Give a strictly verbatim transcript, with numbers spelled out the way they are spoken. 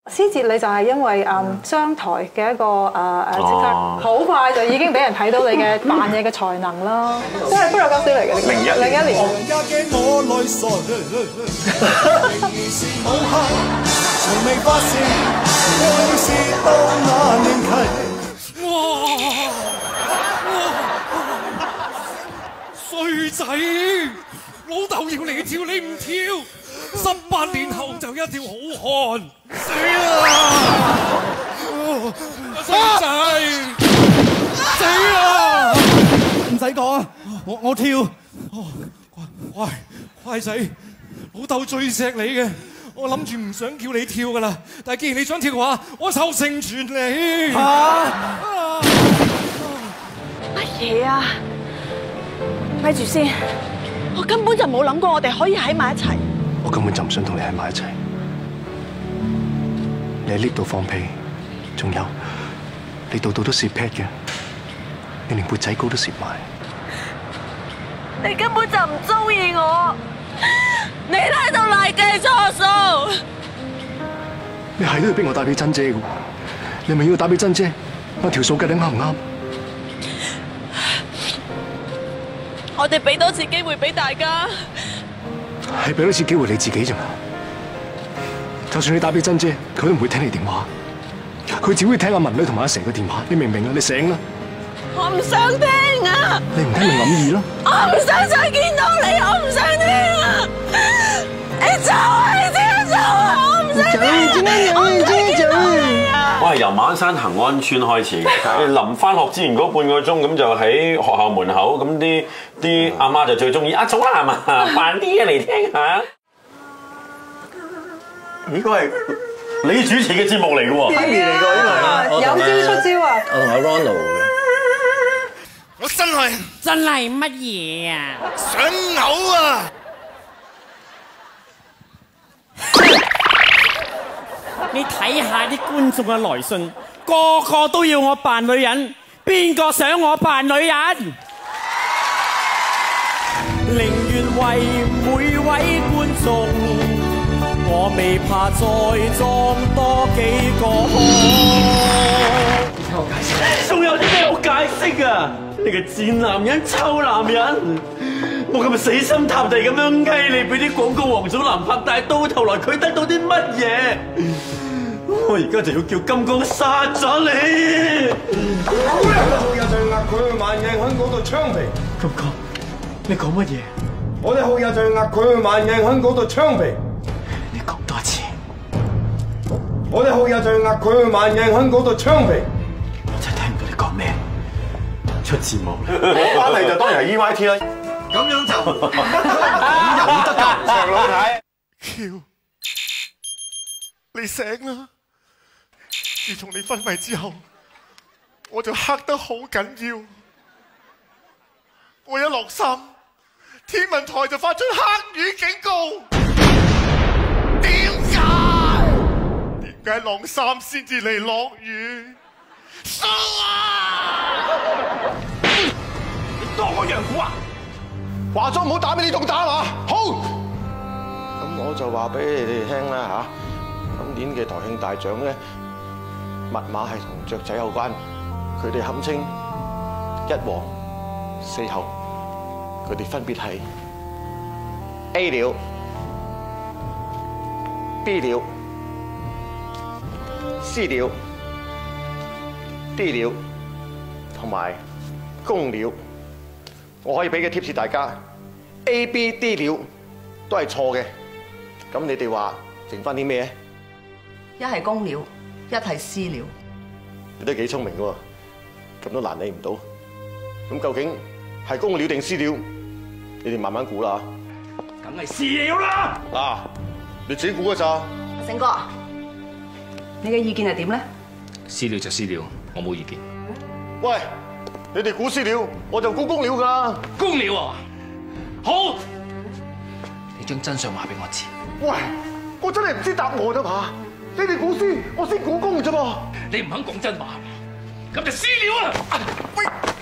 思捷你就係因為誒商台嘅一個誒誒即刻好快就已經俾人睇到你嘅扮嘢嘅才能啦，即係歡樂今宵嚟嘅。零一零一年。 衰仔，老豆要你跳你唔跳，十八年後就一條好漢，死啦！衰仔，死啦！唔使講啊，我我跳。哦，乖乖仔，老豆最錫你嘅，我諗住唔想叫你跳噶啦，但係既然你想跳嘅話，我就成全你。嚇！ 乜嘢啊？咪住先，我根本就冇諗過我哋可以喺埋一齊。 我根本就唔想同你喺埋一齊。你喺 lift 度放屁，仲有你度度都攝 pad 嘅，你連缽仔糕都攝埋。 你根本就唔中意我，你喺度賴地錯數。 你係都要逼我打俾珍姐嘅，你咪要打俾珍姐，我條數計得啱唔啱？ 我哋俾多次機會俾大家， 係俾多次機會你自己啫嘛。就算你打俾珍姐，佢都唔會聽你電話，佢只會聽阿文女同埋阿成嘅電話。你明唔明啊？你醒啦！ 我唔想聽啊！ 你唔聽咪諗意咯。 我唔想再見到你，我唔想聽啊！你走啊！你即刻走啊！我唔想聽啊！我唔想見到你啊！ 我係由馬鞍山恒安邨開始嘅，臨翻學之前嗰半個鐘咁就喺學校門口，咁啲啲阿媽就最中意阿祖藍啊，扮啲嘢嚟聽下。應該係你主持嘅節目嚟嘅喎， 係嚟㗎，呢個有招出招啊！ 我同阿 Ronald 嘅， 我真係真係乜嘢啊？ 想嘔啊！ 你睇下啲觀眾嘅來信，個個都要我扮女人，邊個想我扮女人？寧願為每位觀眾，我未怕再裝多幾個。 你聽我解釋，仲有啲咩好解釋啊？你個賤男人、臭男人，我咁咪死心塌地咁樣翳你，俾啲廣告王祖藍拍，但係到頭來佢得到啲乜嘢？我而家就要叫金剛殺咗你！ 好日就壓佢萬應喺嗰度槍斃。 金剛，你講乜嘢？ 我哋好日就壓佢萬應喺嗰度槍斃。 你講多次。 我哋好日就壓佢萬應喺嗰度槍斃。 我真係聽唔到你講咩，出字幕啦！我翻嚟就當然係 E Y T 啦。 咁樣就咁又得㗎，長老太。 喬，你醒啦！自從你昏迷之後，我就黑得好緊要。我一落山，天文台就發出黑雨警告。點解？點解晾衫先至嚟落雨？數啊！ 你當我楊虎啊？話咗唔好打俾你仲打嘛？好。咁我就話俾你哋聽啦嚇，今年嘅台慶大獎咧，密碼係同雀仔有關，佢哋堪稱一黃四後，佢哋分別係 A 鳥、B 鳥、C 鳥、D 鳥同埋公鳥。我可以俾嘅貼士大家 ，A、B、D 鳥都係錯嘅，咁你哋話剩翻啲咩？ 一係公鳥，一係私鳥。 你都幾聰明嘅喎，咁都難你唔到。咁究竟係公鳥定私鳥？你哋慢慢估啦。 梗係私鳥啦！ 嗱，你自己估嘅咋？ 成哥，你嘅意見係點咧？ 私鳥就私鳥，我冇意見。 喂，你哋估私鳥，我就估公鳥㗎啦。 公鳥啊！好，你將真相話俾我知。 喂，我真係唔知答案啫嘛。你哋估私，我先估公啫噃。 你唔肯講真話，咁就私鳥啊！ 喂！